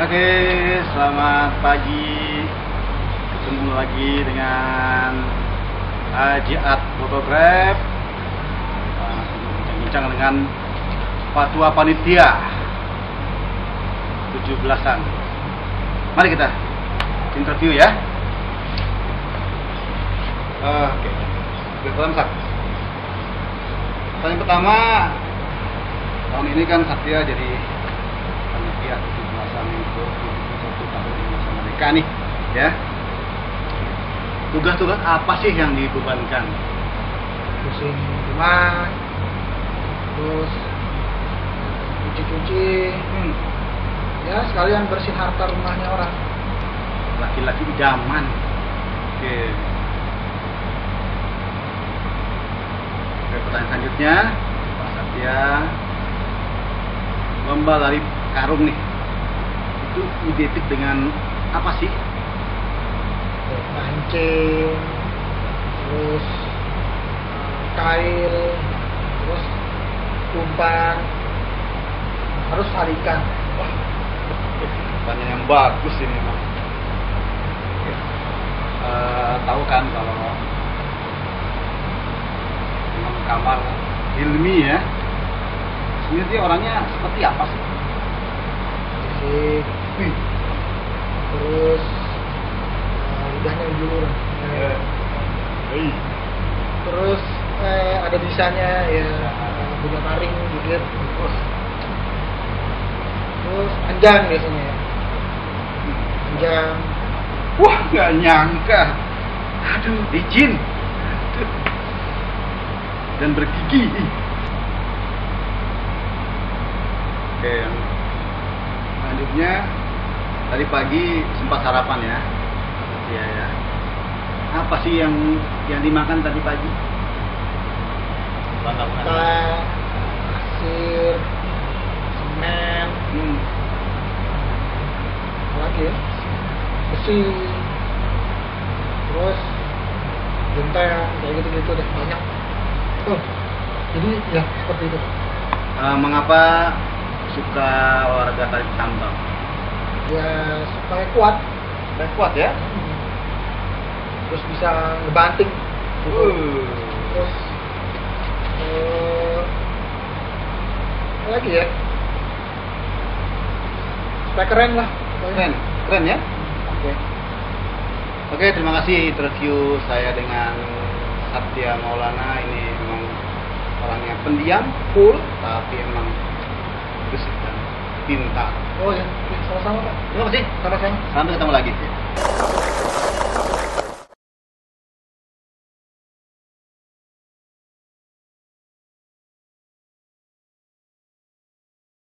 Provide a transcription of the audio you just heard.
Oke, selamat pagi. Ketemu lagi dengan Jiat Fotograf. Bincang-bincang dengan Fatwa Panitia 17-an. Mari kita interview ya. Oke. Pertanyaan pertama, tahun ini kan Satya jadi panitia 17-an itu 71 tahun Indonesia Merdeka nih, ya. Tugas-tugas apa sih yang dibebankan? Bersihin rumah, terus cuci-cuci, ya sekalian bersihin harta rumahnya orang. Laki-laki idaman. Oke. Oke, pertanyaan selanjutnya, Pak Satya, lomba lari karung nih, itu identik dengan apa sih? Mancing, terus kail, terus umpan, harus tarikan. Wah, pertanyaan yang bagus ini, Mas. Tahu kan kalau Imam Kamal Hilmi ya, sebenarnya dia orangnya seperti apa sih? Fisik, terus lidahnya ujur, terus ada bisanya ya, punya taring gigit, terus panjang biasanya ya, panjang. Wah, nggak nyangka. Aduh, licin. Aduh. Dan bergigi. Oke, yang selanjutnya, tadi pagi sempat sarapan ya. Iya ya. Apa sih yang dimakan tadi pagi? Bahan-bahan. Pasir, semen, apa lagi ya, besi, terus genteng, kayak gitu-gitu deh, banyak. Jadi ya seperti itu. Mengapa suka olahraga tarik tambang? Ya supaya kuat, Ya? terus bisa ngebanting gitu. Terus apa lagi ya, supaya keren lah pokoknya. Keren ya? Oke, terima kasih interview saya dengan Satya Maulana. Ini memang orangnya pendiam, cool, tapi emang gesit dan pintar. Oh ya, sama-sama Pak. Terima kasih. Sama-sama. Sampai ketemu lagi.